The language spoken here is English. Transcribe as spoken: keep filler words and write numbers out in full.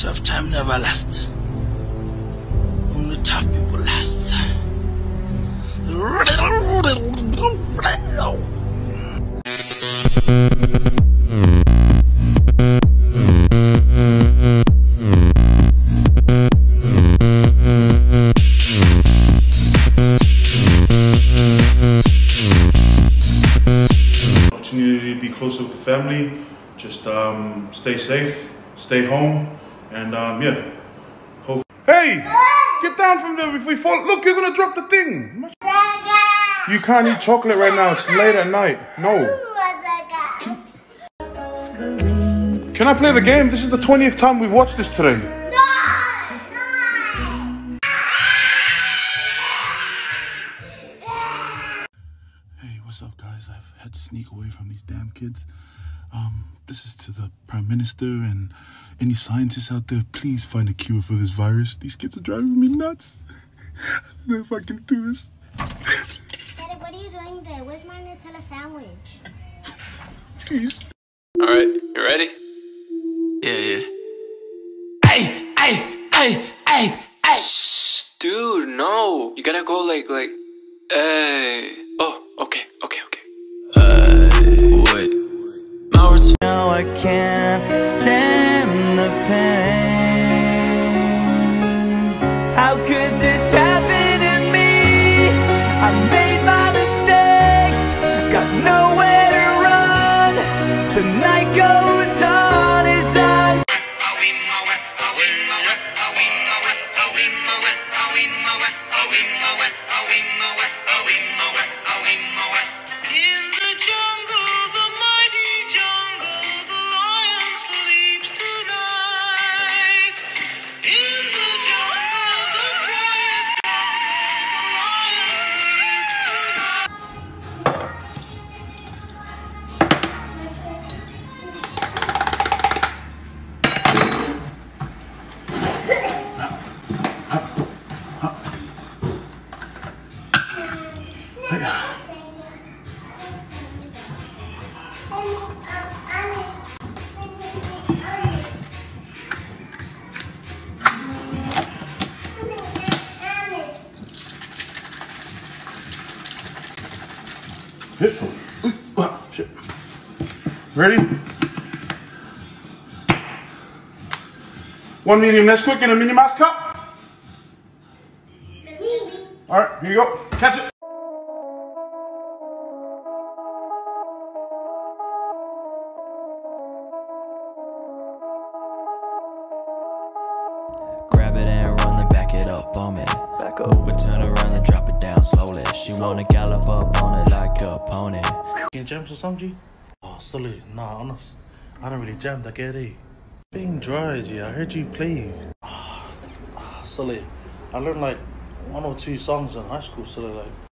Tough time never lasts. Only tough people last. Opportunity to be closer with the family. Just um, stay safe, stay home, and um, yeah. Hope. Hey, get down from there before you fall. Look, you're gonna drop the thing. You can't eat chocolate right now. It's late at night. No. Can I play the game? This is the twentieth time we've watched this today. Hey, what's up, guys? I've had to sneak away from these damn kids. Um, this is to the Prime Minister and any scientists out there. Please find a cure for this virus. These kids are driving me nuts. I don't know if I can do this. Daddy, what are you doing there? Where's my Nutella sandwich? Please. All right, you ready? Yeah, yeah. Hey, hey, hey, hey, hey. Shh, dude, no. You gotta go like, like, hey. Oh, okay, okay, okay. Uh, wait. Now it's. Now I can't stand the pain. How could this happen to me? I made my mistakes, got nowhere to run. The night goes on as I'm. Oh, shit. Ready? One medium Nesquik and a mini mass cup. Alright, here you go. Catch it. Grab it and run, then back it up on me. Move it, turn around, then drop it down slowly. She wanna gallop up on it like a pony. Can you jam some song, G? Oh, silly. Nah, honest. I don't really jam that get eh? Being dry, G. I heard you play. Ah, oh, oh, silly. I learned like one or two songs in high school, silly. Like